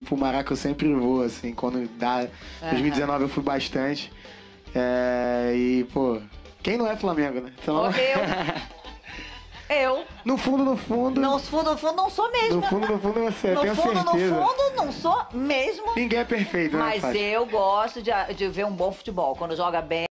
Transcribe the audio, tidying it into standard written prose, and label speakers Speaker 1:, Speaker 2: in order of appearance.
Speaker 1: pro Maraca eu sempre vou, assim, quando dá. 2019 eu fui bastante. E, pô, quem não é Flamengo, né? Então...
Speaker 2: Eu.
Speaker 1: No fundo, no fundo.
Speaker 2: No fundo, não sou mesmo.
Speaker 1: No fundo você,
Speaker 2: no
Speaker 1: tenho
Speaker 2: fundo,
Speaker 1: certeza.
Speaker 2: No fundo, não sou mesmo.
Speaker 1: Ninguém é perfeito, né,
Speaker 2: Mas
Speaker 1: Fátima?
Speaker 2: eu gosto de ver um bom futebol. Quando joga bem.